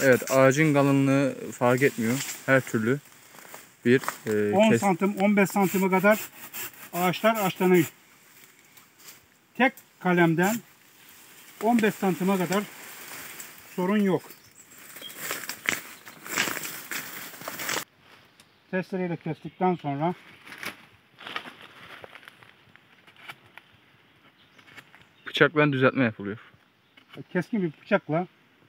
Evet, ağacın kalınlığı fark etmiyor. Her türlü bir 10 santim, 15 santime kadar ağaçlar açlanıyor. Tek kalemden 15 santime kadar sorun yok. Testereyle kestikten sonra bıçakla düzeltme yapılıyor. keskin bir bıçakla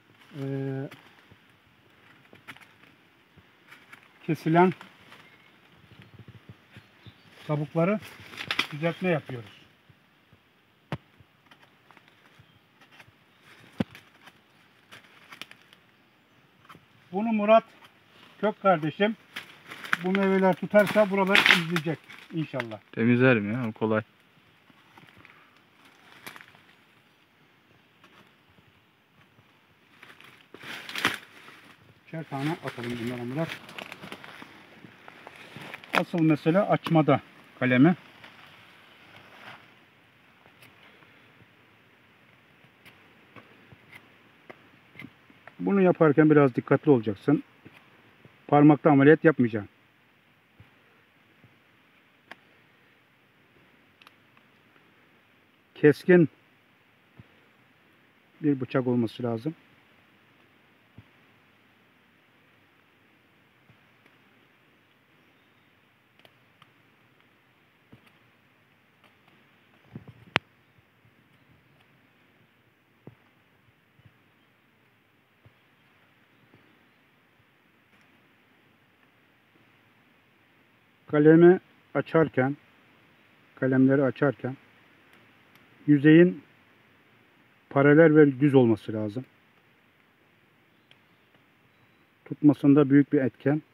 kesilen kabukları düzeltme yapıyoruz. Bunu Murat Kök kardeşim bu meyveler tutarsa buraları temizleyecek inşallah. Temizlerim ya, o kolay. Üçer tane atalım bunlara Murat. Asıl mesele açmada kalemi. Bunu yaparken biraz dikkatli olacaksın. Parmakta ameliyat yapmayacaksın. Keskin bir bıçak olması lazım. Kalemleri açarken yüzeyin paralel ve düz olması lazım. Tutmasında büyük bir etken.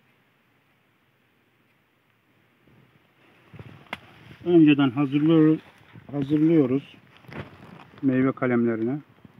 Önceden hazırlıyoruz meyve kalemlerine.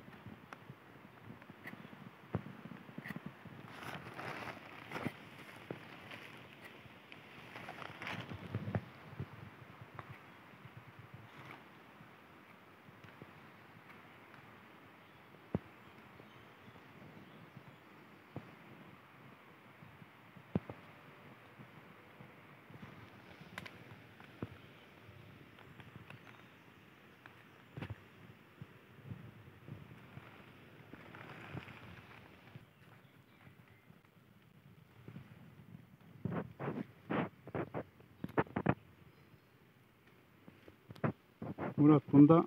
Murat bunda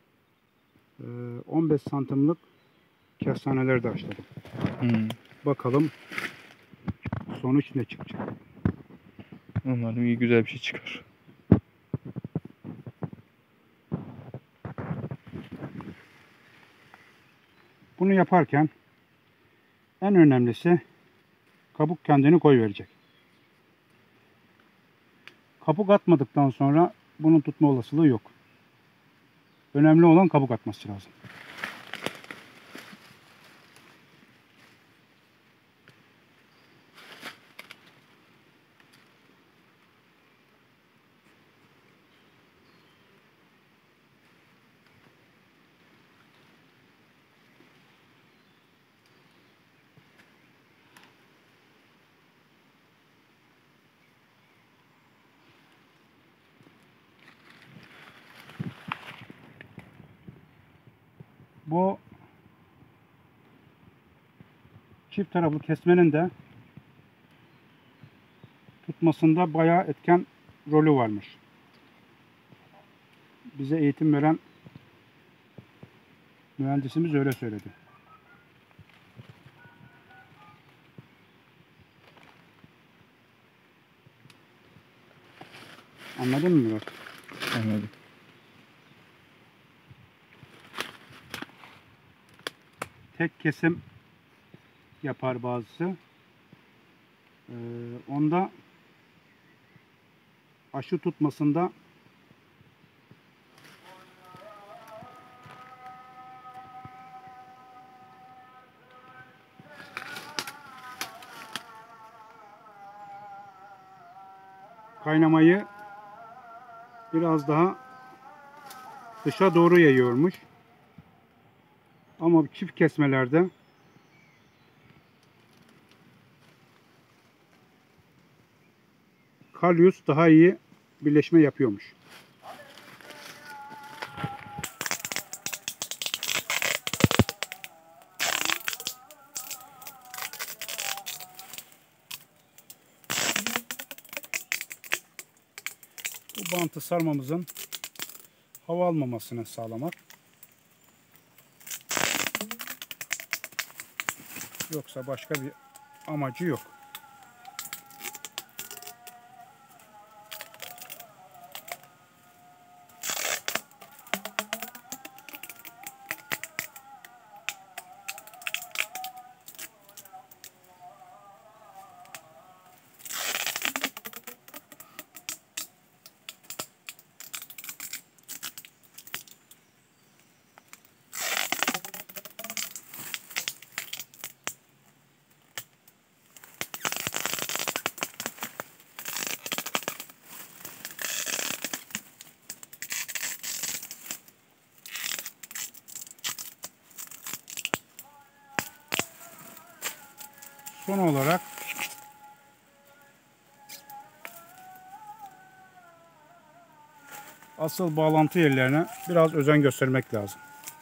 15 santimlik kestaneleri de açladım. Bakalım sonuç ne çıkacak. Umarım iyi, güzel bir şey çıkar. Bunu yaparken en önemlisi kabuk kendini koyverecek. Kabuk atmadıktan sonra bunun tutma olasılığı yok. Önemli olan kabuk atması lazım. Bu çift taraflı kesmenin de tutmasında bayağı etken rolü varmış. Bize eğitim veren mühendisimiz öyle söyledi. Anladın mı Murat? Anladım. Tek kesim yapar bazısı. Onda aşı tutmasında kaynamayı biraz daha dışa doğru yayıyormuş. Ama çift kesmelerde kalyus daha iyi birleşme yapıyormuş. Bu bantı sarmamızın hava almamasını sağlamak. Yoksa başka bir amacı yok. Son olarak asıl bağlantı yerlerine biraz özen göstermek lazım.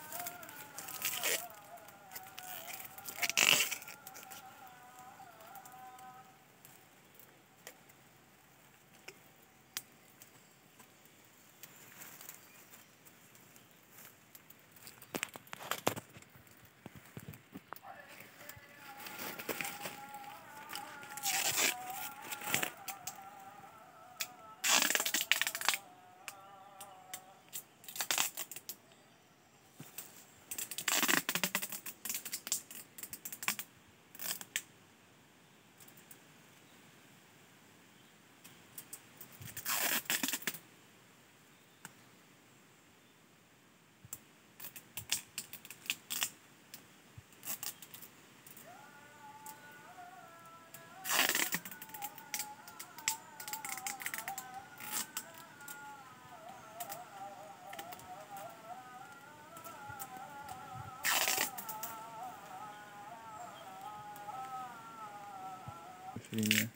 Yine.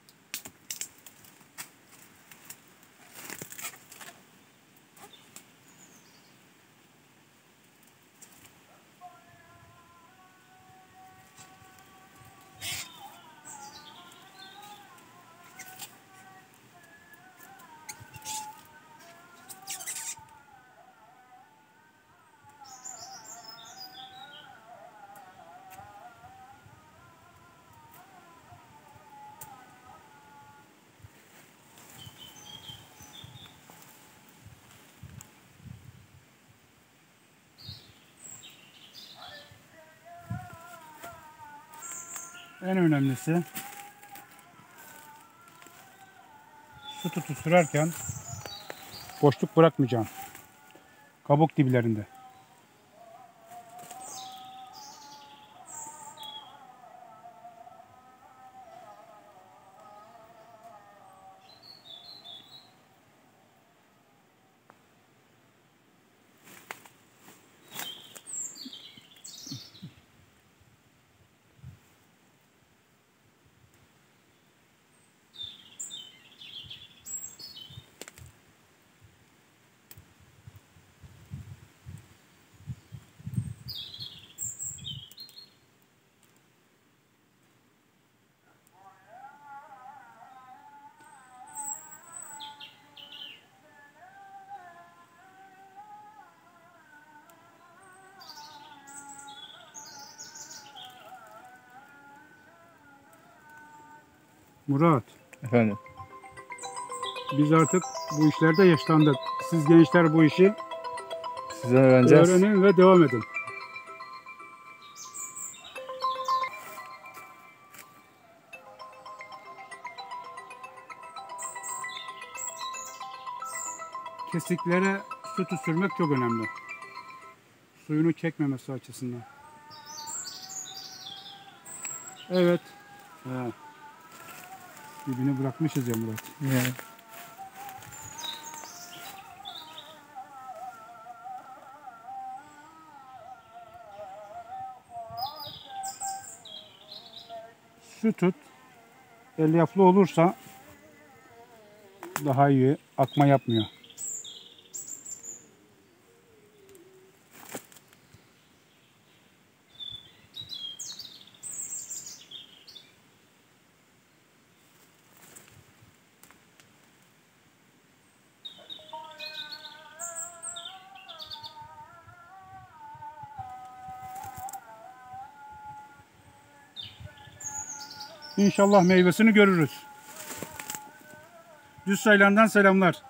En önemlisi su tutu sürerken boşluk bırakmayacağım. Kabuk diplerinde. Murat, Efendim. biz artık bu işlerde yaşlandık. Siz gençler bu işi Sizden öğreneceğiz. öğrenin ve devam edin. Kesiklere sütü sürmek çok önemli. Suyunu çekmemesi açısından. Evet. He. Dibini bırakmışız ya Murat. Yani. Su tut. Elyaflı olursa daha iyi, akma yapmıyor. İnşallah meyvesini görürüz. Düz Saylan'dan selamlar.